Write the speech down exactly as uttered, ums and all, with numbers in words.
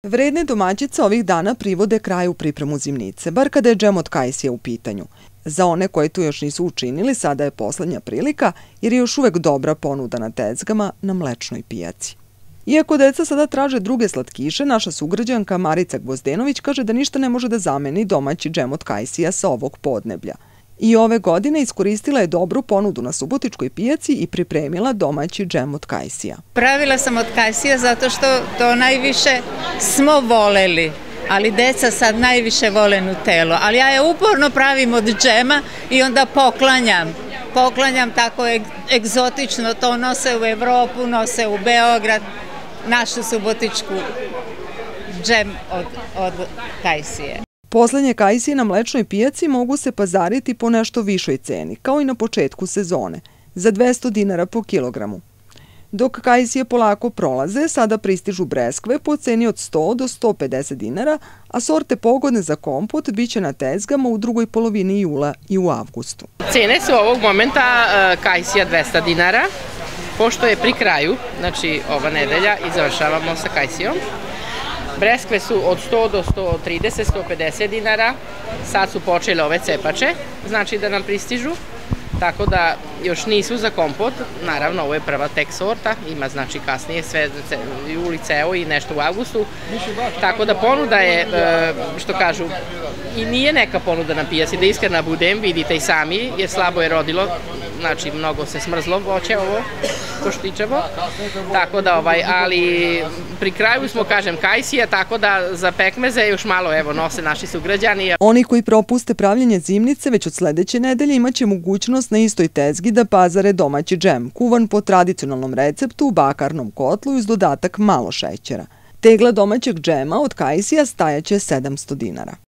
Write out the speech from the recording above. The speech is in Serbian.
Vredne domaćice ovih dana privode kraju pripremu zimnice, bar kada je džem od kajsija u pitanju. Za one koji to još nisu učinili, sada je poslednja prilika jer je još uvek dobra ponuda na tezgama na mlečnoj pijaci. Iako deca sada traže druge slatkiše, naša sugrađanka Marica Gvozdenović kaže da ništa ne može da zameni domaći džem od kajsija sa ovog podneblja. I ove godine iskoristila je dobru ponudu na Subotičkoj pijaci i pripremila domaći džem od kajsija. Pravila sam od kajsija zato što to najviše smo voleli, ali deca sad najviše vole Nutellu. Ali ja je uporno pravim od džema i onda poklanjam. Poklanjam tako egzotično, to nose u Evropu, nose u Beograd, našu subotičku džem od, od kajsije. Poslednje kajsije na mlečnoj pijaci mogu se pazariti po nešto višoj ceni, kao i na početku sezone, za dvesta dinara po kilogramu. Dok kajsije polako prolaze, sada pristižu breskve po ceni od sto do sto pedeset dinara, a sorte pogodne za kompot biće na tezgama u drugoj polovini jula i u avgustu. Cene su ovog momenta kajsija dvesta dinara, pošto je pri kraju, znači ova nedelja, i završavamo sa kajsijom. Breskve su od sto do sto trideset do sto pedeset dinara, sad su počele ove cepače, znači da nam pristižu, tako da još nisu za kompot, naravno ovo je prva tek sorta, ima znači kasnije sve juli ceo i nešto u avgustu, tako da ponuda je, što kažu, i nije neka ponuda na pijaci, da iskrena budem, vidite i sami, jer slabo je rodilo, znači mnogo se smrzlo voće ovo, koštičevo, tako da ovaj, ali pri kraju smo, kažem, kajsija, tako da za pekmeze još malo, evo, nose naši sugrađani. Oni koji propuste pravljenje zimnice već od sledeće nedelje imaće mogućnost na istoj tezgi da pazare domaći džem, kuvan po tradicionalnom receptu u bakarnom kotlu uz dodatak malo šećera. Tegla domaćeg džema od kajsija stajaće sedamsto dinara.